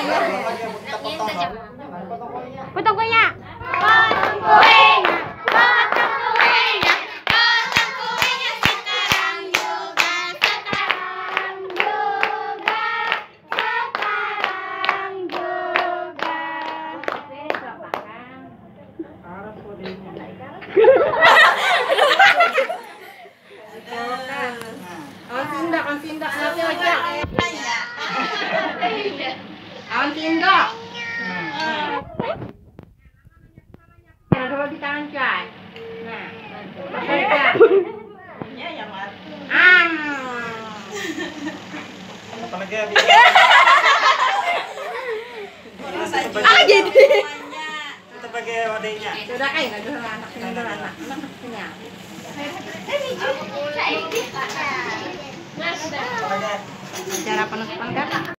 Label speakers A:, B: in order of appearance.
A: Potong kuenya.
B: Awan tindak nanti aja. Awan tindak. Nah, coba di tangan Cai. Nah, ya yang mati.
C: Apa lagi?
B: Jadi.
C: Kita pakai wadahnya.
B: Sudah kayak nggak ada anak punya.
C: Apa lagi?
B: Cara penutupan kan?